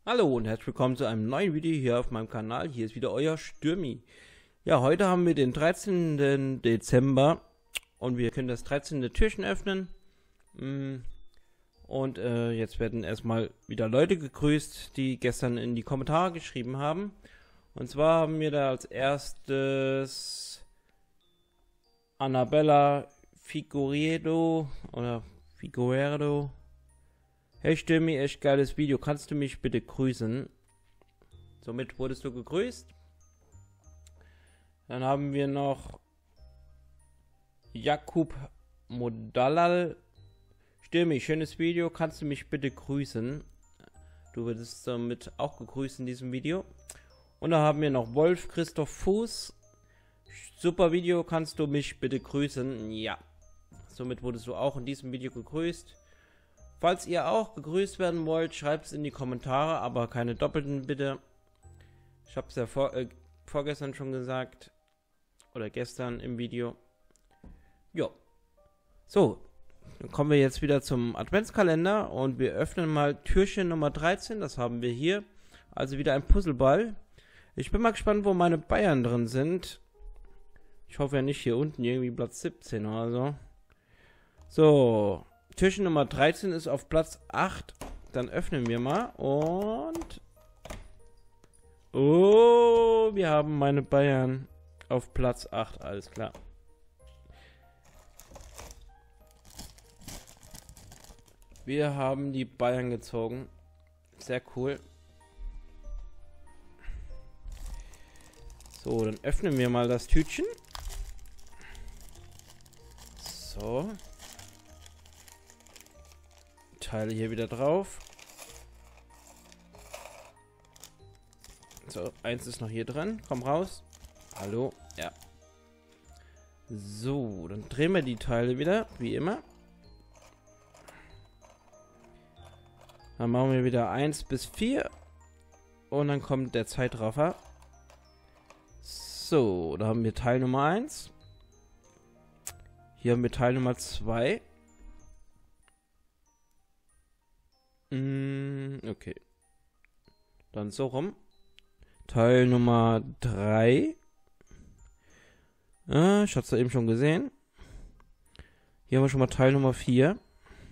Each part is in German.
Hallo und herzlich willkommen zu einem neuen Video hier auf meinem Kanal. Hier ist wieder euer Stürmi. Ja, heute haben wir den 13. Dezember und wir können das 13. Türchen öffnen. Und jetzt werden erstmal wieder Leute gegrüßt, die gestern in die Kommentare geschrieben haben. Und zwar haben wir da als erstes Annabella Figueredo oder Figueredo. Hey Stürmi, echt geiles Video. Kannst du mich bitte grüßen? Somit wurdest du gegrüßt. Dann haben wir noch Jakub Modalal. Stürmi, schönes Video. Kannst du mich bitte grüßen? Du würdest somit auch gegrüßt in diesem Video. Und da haben wir noch Wolf Christoph Fuß. Super Video. Kannst du mich bitte grüßen? Ja. Somit wurdest du auch in diesem Video gegrüßt. Falls ihr auch gegrüßt werden wollt, schreibt es in die Kommentare, aber keine doppelten bitte. Ich habe es ja vorgestern schon gesagt. Oder gestern im Video. Jo. So, dann kommen wir jetzt wieder zum Adventskalender und wir öffnen mal Türchen Nummer 13. Das haben wir hier. Also wieder ein Puzzleball. Ich bin mal gespannt, wo meine Bayern drin sind. Ich hoffe ja nicht hier unten irgendwie Platz 17 oder so. So. Türchen Nummer 13 ist auf Platz 8. Dann öffnen wir mal. Und... oh, wir haben meine Bayern auf Platz 8. Alles klar. Wir haben die Bayern gezogen. Sehr cool. So, dann öffnen wir mal das Tütchen. So. Teile hier wieder drauf. So, eins ist noch hier dran. Komm raus. Hallo. Ja. So, dann drehen wir die Teile wieder, wie immer. Dann machen wir wieder 1 bis 4. Und dann kommt der Zeitraffer. So, da haben wir Teil Nummer 1. Hier haben wir Teil Nummer 2. Okay. Dann so rum. Teil Nummer 3. Ich hatte es ja eben schon gesehen. Hier haben wir schon mal Teil Nummer 4.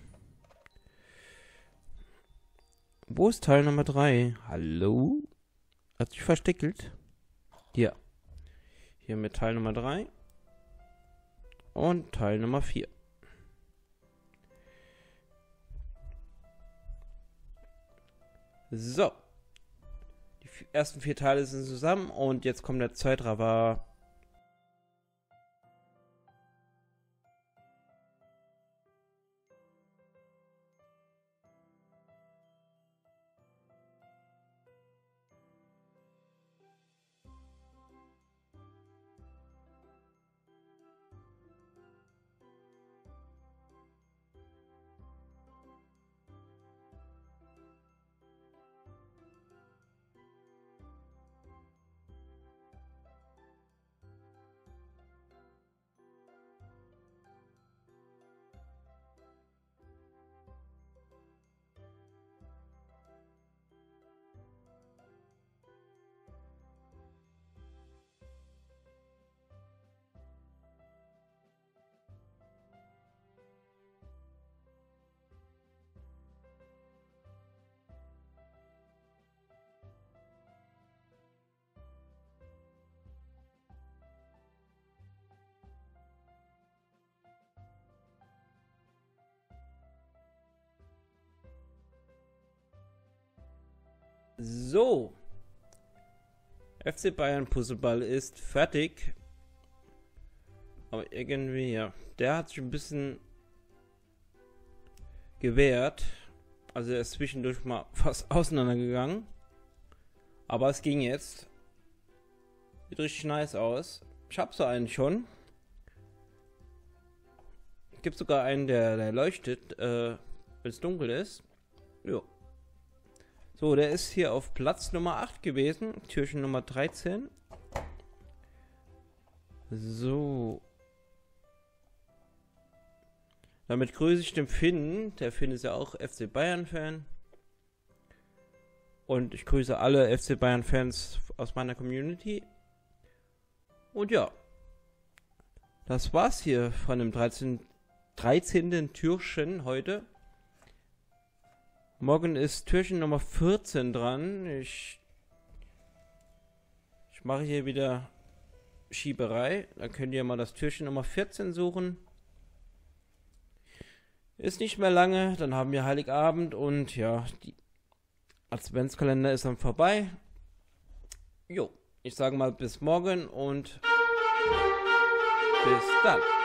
Wo ist Teil Nummer 3? Hallo? Hat sich versteckelt? Hier. Hier haben wir Teil Nummer 3. Und Teil Nummer 4. So. Die ersten 4 Teile sind zusammen und jetzt kommt der Zeitraffer. So. FC Bayern Puzzleball ist fertig. Aber irgendwie, ja. Der hat sich ein bisschen gewehrt. Also er ist zwischendurch mal fast auseinandergegangen. Aber es ging jetzt. Sieht richtig nice aus. Ich hab so einen schon. Gibt sogar einen, der leuchtet, wenn es dunkel ist. Jo. So, der ist hier auf Platz Nummer 8 gewesen. Türchen Nummer 13. So. Damit grüße ich den Finn. Der Finn ist ja auch FC Bayern Fan. Und ich grüße alle FC Bayern-Fans aus meiner Community. Und ja, das war's hier von dem 13. Türchen heute. Morgen ist Türchen Nummer 14 dran. Ich mache hier wieder Schieberei. Dann könnt ihr mal das Türchen Nummer 14 suchen. Ist nicht mehr lange, dann haben wir Heiligabend und ja, die Adventskalender ist dann vorbei. Jo, ich sage mal bis morgen und bis dann.